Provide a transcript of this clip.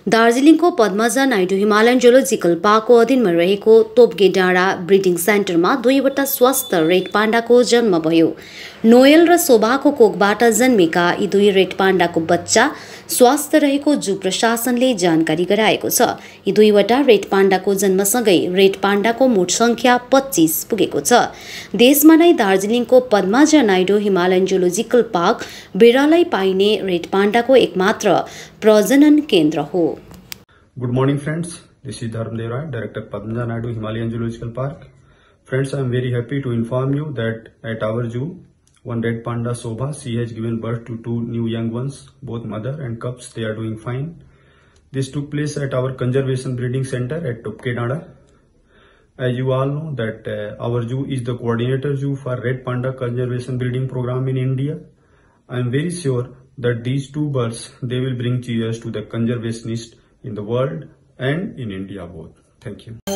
दार्जिलिङको Padmaja Naidu Himalayan zoological पार्कको अधीनमा रहेको तोपगे डाँडा ब्रिडिङ सेन्टरमा 2वटा स्वस्थ रेड पाण्डाको जन्म भयो। नोयल र शोभाको कोखबाट जन्मेका यी 2 रेड पाण्डाको बच्चा स्वस्थ रहेको जू प्रशासनले जानकारी गराएको छ। यी 2वटा रेड पाण्डाको जन्मसँगै रेड पाण्डाको मोट संख्या 25 पुगेको छ। देशमा नै दार्जिलिङको Padmaja Naidu Himalayan zoological park बिरलै पाइने रेड पाण्डाको एकमात्र प्रजनन केन्द्र हो। Good morning friends, this is Dharmdev Rai, Director Padmja Naidu Himalayan Zoological Park. Friends, I am very happy to inform you that at our zoo, one red panda Sobha, she has given birth to 2 new young ones, both mother and cubs. They are doing fine. This took place at our conservation breeding center at Topke Danda. As you all know that our zoo is the coordinator zoo for red panda conservation breeding program in India. I am very sure that these 2 birds, they will bring cheers to the conservationists in the world and in India both. Thank you.